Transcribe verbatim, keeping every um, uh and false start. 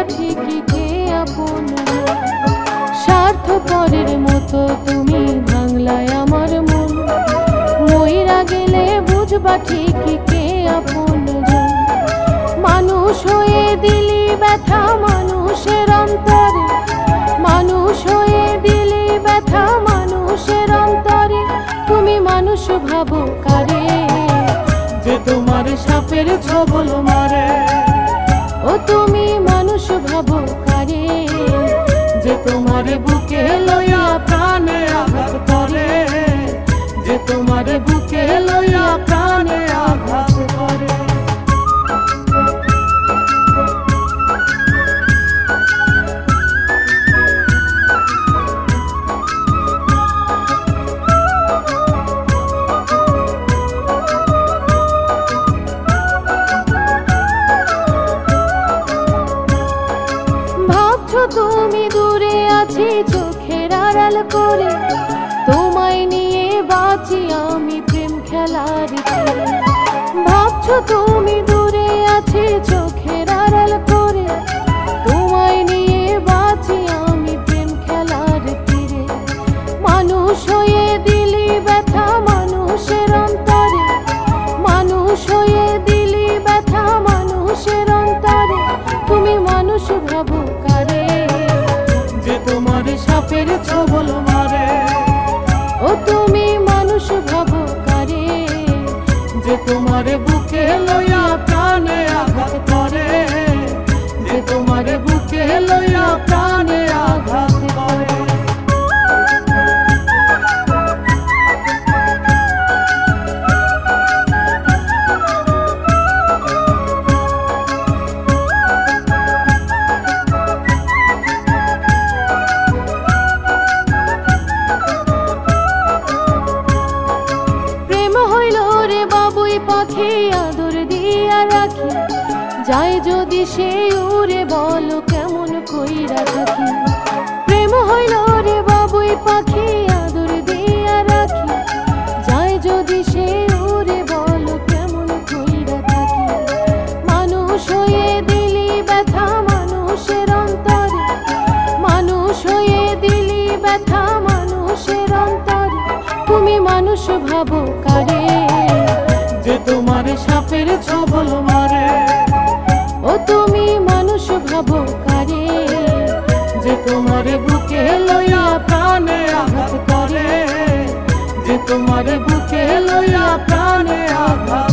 ঠিকই কে আপন। স্বার্থপরের মতো তুমি ভাঙলায় আমার মন, মইরা গেলে বুঝবা ঠিকই কে আপন। মানুষ হয়ে দিলি ব্যথা মানুষের অন্তরে, মানুষ হয়ে দিলি ব্যথা মানুষের অন্তরে। তুমি মানুষ ভাবো কারে, যে তোমার সাপের ছবল মারে। ও তুমি মানুষ ভাবো কারে, যে তোমার বুকে লইয়া প্রাণে আঘাত করে, যে তোমার বুকে লইয়া প্রাণে আঘাত করে। তুমি দূরে আছি চোখের আড়াল করে, তোমায় নিয়ে বাঁচি আমি প্রেম খেলার তীরে। ভাবছো তুমি দূরে আছি চোখের আড়াল করে, তোমায় নিয়ে বাঁচি আমি প্রেম খেলার তীরে। মানুষ হয়ে দিলি ব্যথা মানুষের অন্তরে, মানুষ হয়ে দিলি ব্যথা মানুষের অন্তরে। তুমি মানুষ ভাবো কারে, যে তোমার সাপের ছবল মারে। ও তুমি মানুষ ভাবো কারে, যে তোমার বুকে লইয়া প্রাণে আঘাত করে, যে তোমার বুকে লইয়া প্রাণে আঘাত করে। পাখি আদর দিয়া রাখি, যায় যদি সে উড়ে বলো কেমন কইরা থাকি। প্রেম হইল রে বাবুই পাখি আদর দিয়া রাখি, যায় যদি সে উড়ে বলো কেমন কইরা থাকি। মানুষ হয়ে দিলি ব্যথা মানুষের অন্তরে, মানুষ হয়ে দিলি ব্যথা মানুষের অন্তরে। তুমি মানুষ ভাবো কারে, যে তোমার সাপের ছবল মারে। ও তুমি মানুষ ভাবো কারে, যে তোমার বুকে লইয়া প্রাণে আঘাত করে, যে তোমার বুকে লইয়া প্রাণে আঘাত